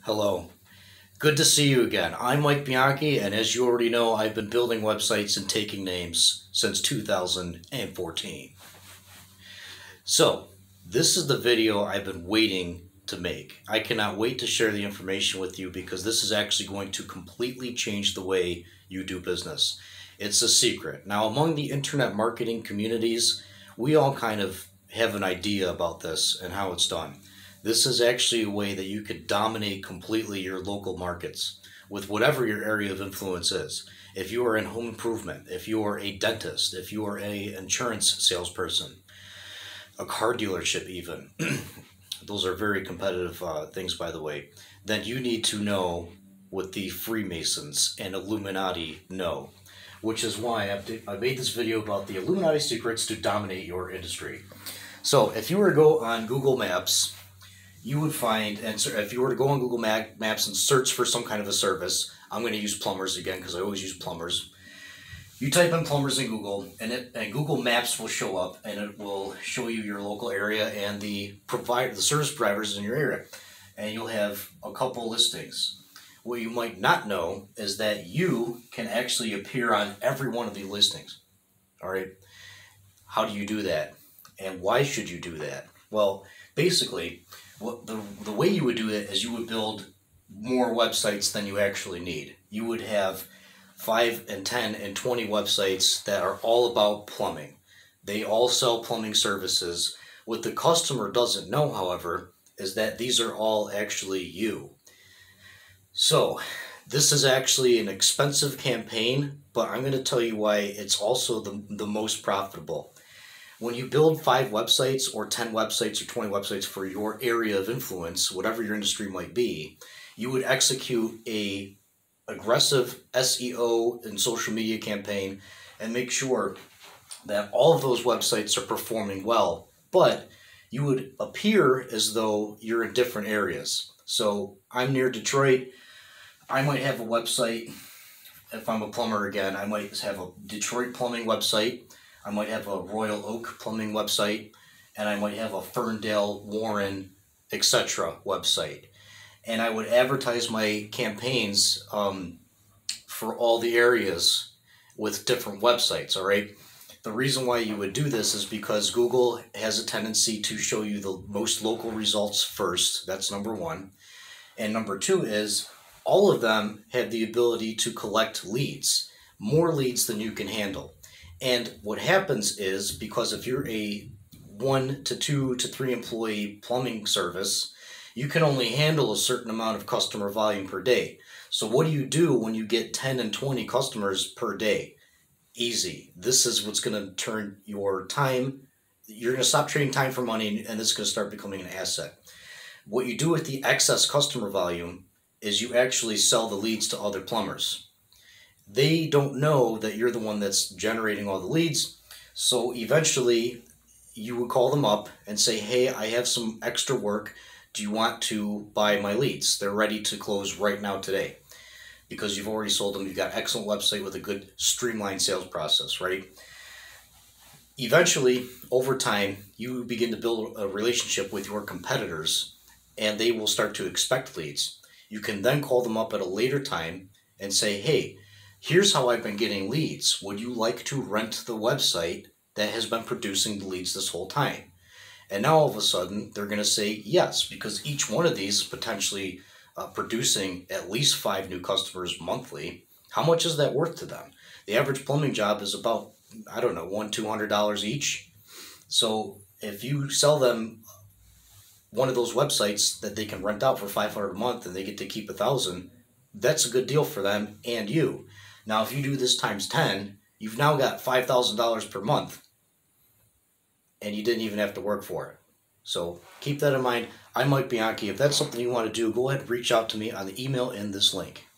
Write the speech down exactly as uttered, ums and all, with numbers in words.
Hello. Good to see you again. I'm Mike Bianchi, and as you already know, I've been building websites and taking names since two thousand fourteen. So, this is the video I've been waiting to make. I cannot wait to share the information with you because this is actually going to completely change the way you do business. It's a secret. Now, among the internet marketing communities, we all kind of have an idea about this and how it's done. This is actually a way that you could dominate completely your local markets with whatever your area of influence is. If you are in home improvement, if you are a dentist, if you are an insurance salesperson, a car dealership even, those are very competitive uh, things, by the way, then you need to know what the Freemasons and Illuminati know, which is why I've I made this video about the Illuminati secrets to dominate your industry. So if you were to go on Google Maps, you would find, and if you were to go on Google Maps and search for some kind of a service, I'm going to use plumbers again because I always use plumbers. You type in plumbers in Google, and it and Google Maps will show up, and it will show you your local area and the provider, the service providers in your area, and you'll have a couple listings. What you might not know is that you can actually appear on every one of the listings. All right, how do you do that, and why should you do that? Well, basically, what the the way you would do it is you would build more websites than you actually need. You would have five and ten and twenty websites that are all about plumbing. They all sell plumbing services. What the customer doesn't know, however, is that these are all actually you. So this is actually an expensive campaign, but I'm going to tell you why it's also the, the most profitable. When you build five websites or ten websites or twenty websites for your area of influence, whatever your industry might be, you would execute a aggressive S E O and social media campaign and make sure that all of those websites are performing well, but you would appear as though you're in different areas. So I'm near Detroit. I might have a website. If I'm a plumber again, I might have a Detroit plumbing website. I might have a Royal Oak plumbing website, and I might have a Ferndale, Warren, et cetera website. And I would advertise my campaigns um, for all the areas with different websites, all right? The reason why you would do this is because Google has a tendency to show you the most local results first. That's number one. And number two is all of them have the ability to collect leads, more leads than you can handle. And what happens is, because if you're a one to two to three employee plumbing service, you can only handle a certain amount of customer volume per day. So what do you do when you get ten and twenty customers per day? Easy. This is what's going to turn your time. You're going to stop trading time for money, and this is going to start becoming an asset. What you do with the excess customer volume is you actually sell the leads to other plumbers. They don't know that you're the one that's generating all the leads. So eventually you would call them up and say, hey, I have some extra work. Do you want to buy my leads? They're ready to close right now today because you've already sold them. You've got an excellent website with a good streamlined sales process, right? Eventually, over time, you begin to build a relationship with your competitors and they will start to expect leads. You can then call them up at a later time and say, hey, here's how I've been getting leads. Would you like to rent the website that has been producing the leads this whole time? And now all of a sudden, they're going to say yes, because each one of these is potentially uh, producing at least five new customers monthly. How much is that worth to them? The average plumbing job is about, I don't know, one, two hundred dollars each. So if you sell them one of those websites that they can rent out for five hundred dollars a month and they get to keep a thousand, that's a good deal for them and you. Now, if you do this times ten, you've now got five thousand dollars per month, and you didn't even have to work for it. So keep that in mind. I'm Mike Bianchi. If that's something you want to do, go ahead and reach out to me on the email in this link.